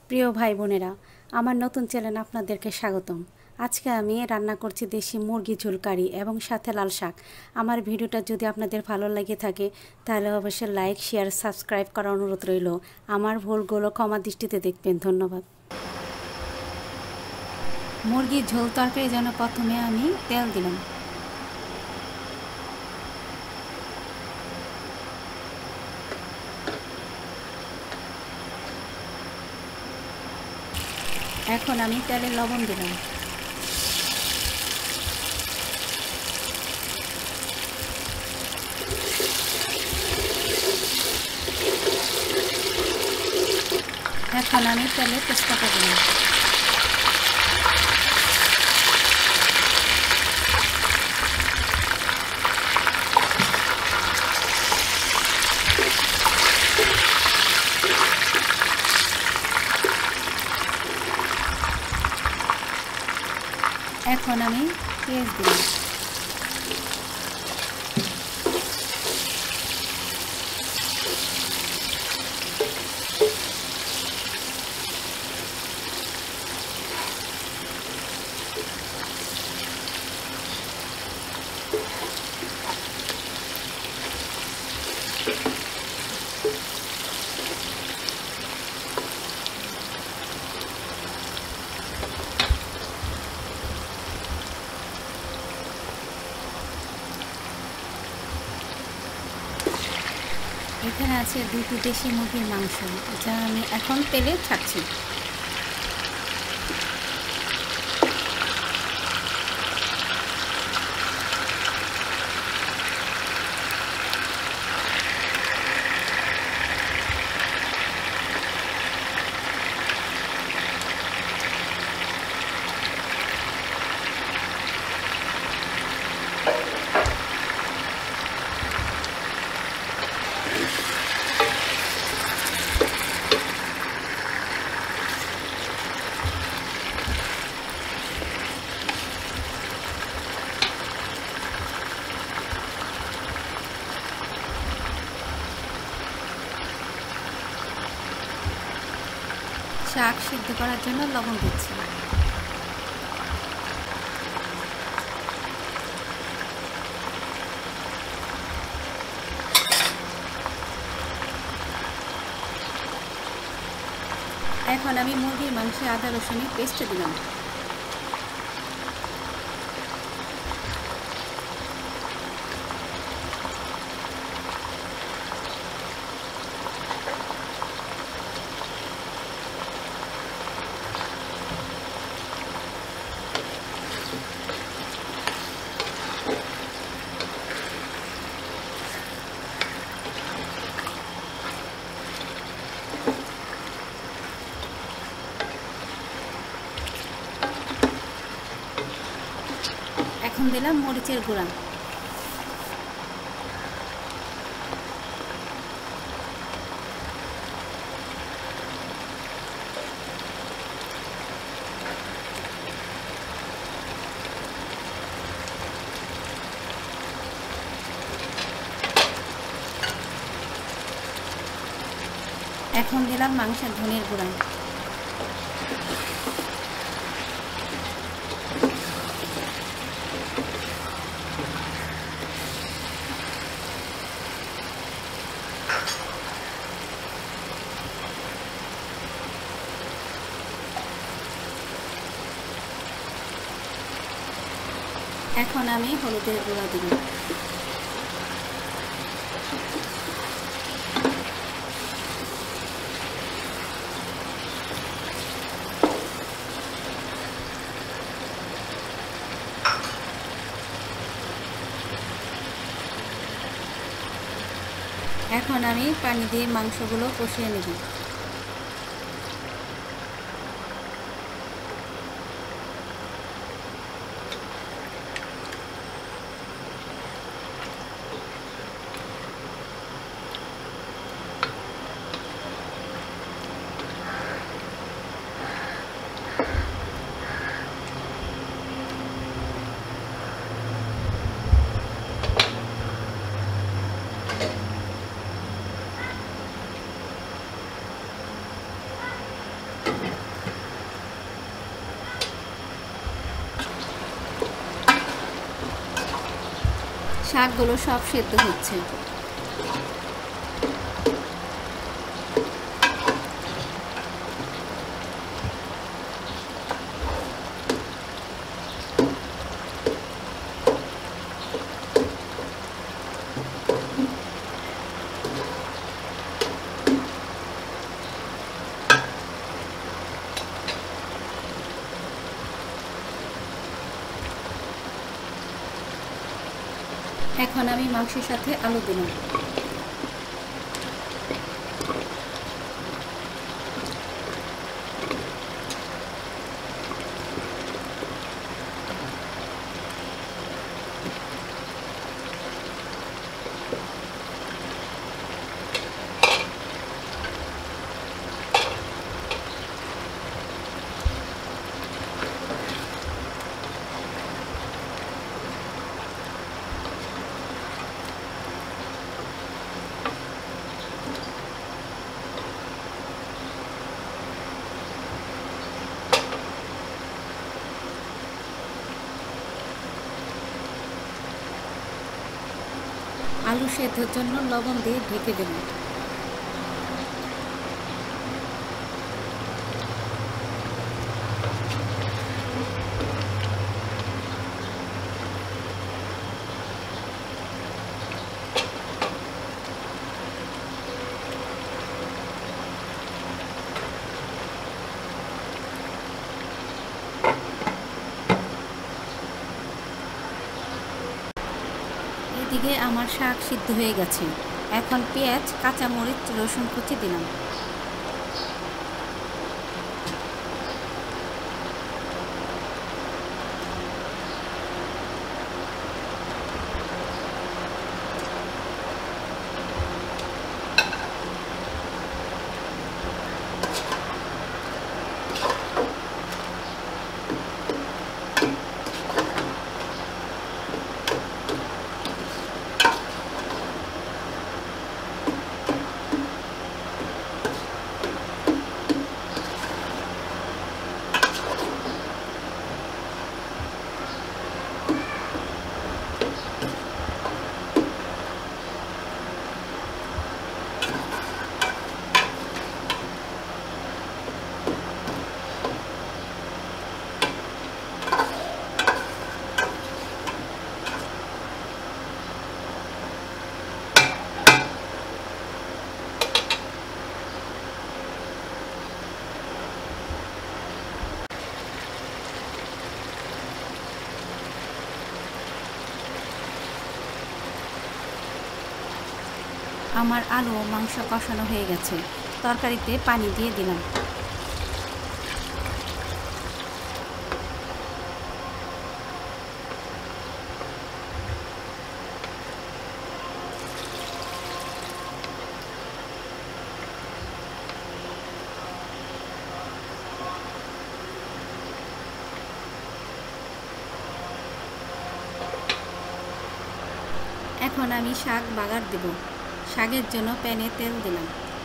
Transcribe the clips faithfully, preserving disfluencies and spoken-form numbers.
প্রিয় ভাই বোনেরা, আমার নতুন চ্যানেলে আপনাদেরকে স্বাগতম। আজকে আমি রান্না করছি দেশি মুরগি ঝোল কারি এবং সাথে লাল শাক। আমার ভিডিওটা যদি আপনাদের ভালো লেগে থাকে তাহলে অবশ্যই লাইক, শেয়ার, সাবস্ক্রাইব করার অনুরোধ রইল। আমার ভুলগুলো ক্ষমা দৃষ্টিতে দেখবেন। ধন্যবাদ। মুরগির ঝোল তরকারির জন্য প্রথমে আমি তেল দিলাম। এখন আমি তেলে লবণ দিলাম। এখন আমি তেলে তেজপাতা দিলাম। এখন আমি পেঁয়াজ দিলাম। এখানে আছে দুটি দেশি মুরগির মাংস, যা আমি এখন তেলে ছাড়ছি। শাক সিদ্ধ করার জন্য লবণ দিচ্ছি। এখন আমি মুরগির মাংসে আদা রসুনের পেস্ট দিলাম। এখন দিলাম মরিচের গুঁড়া। এখন দিলাম মাংসের ধনের গুঁড়া। এখন আমি হলুদের গুঁড়া দিব। এখন আমি পানি দিয়ে মাংসগুলো কষিয়ে নেব। শাকগুলো সব সেদ্ধ হচ্ছে। এখন আমি মাংসের সাথে আলু দিলাম। আলু সেদ্ধর জন্য লবণ দিয়ে ঢেকে দেব। এদিকে আমার শাক সিদ্ধ হয়ে গেছে। এখন পেঁয়াজ, কাঁচামরিচ, রসুন কুচি দিলাম। আমার আলু ও মাংস কষানো হয়ে গেছে। তরকারিতে পানি দিয়ে দিলাম। এখন আমি শাক বাগার দেব। শাকের জন্য প্যানে তেল দিলাম।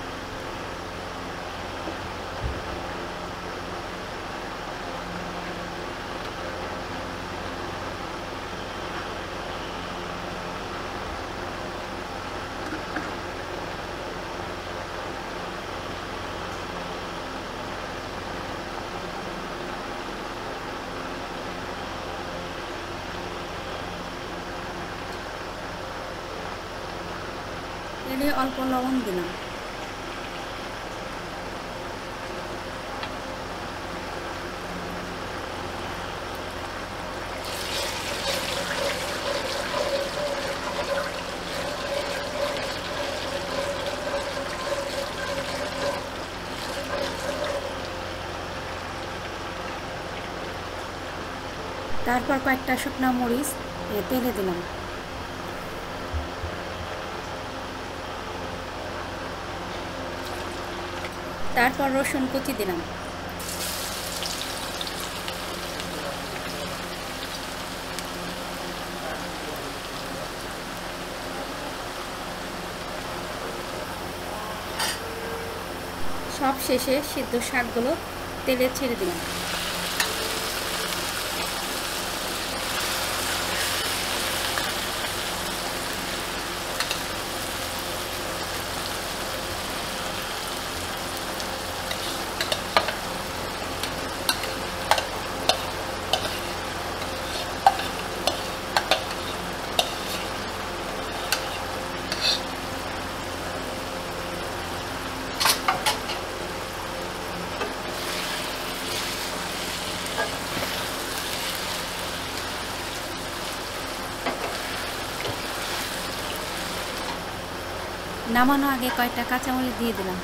তেলে অল্প লবণ দিলাম। তারপর কয়েকটা শুকনো মরিচ তেলে দিলাম। তারপর রসুন কুচি দিলাম। সব শেষে সিদ্ধ শাকগুলো তেলে ছেড়ে দিলাম। নামানো আগে কয়েকটা কাঁচামরিচ দিয়ে দিলাম।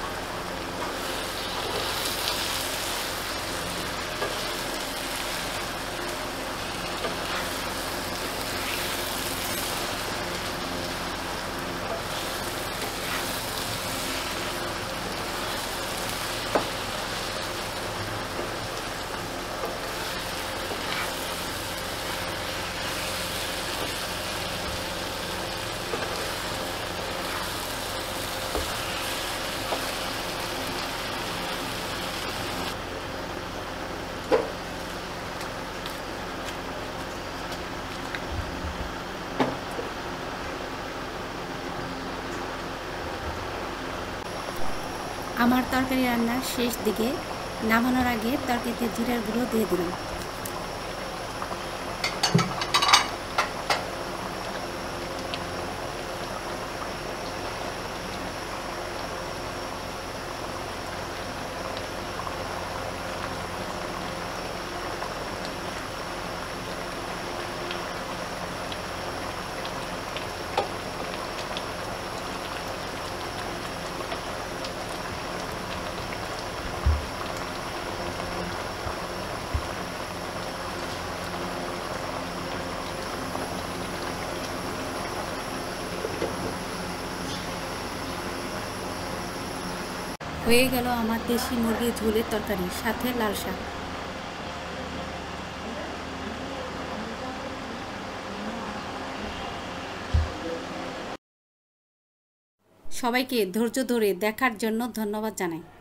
আমার তরকারি রান্নার শেষ দিকে নামানোর আগে তরকারিতে জিরার গুঁড়ো দিয়ে দিলাম। হয়ে গেল আমার দেশি মুরগির ঝোলের তরকারি, সাথে লাল শাক। সবাইকে ধৈর্য ধরে দেখার জন্য ধন্যবাদ জানাই।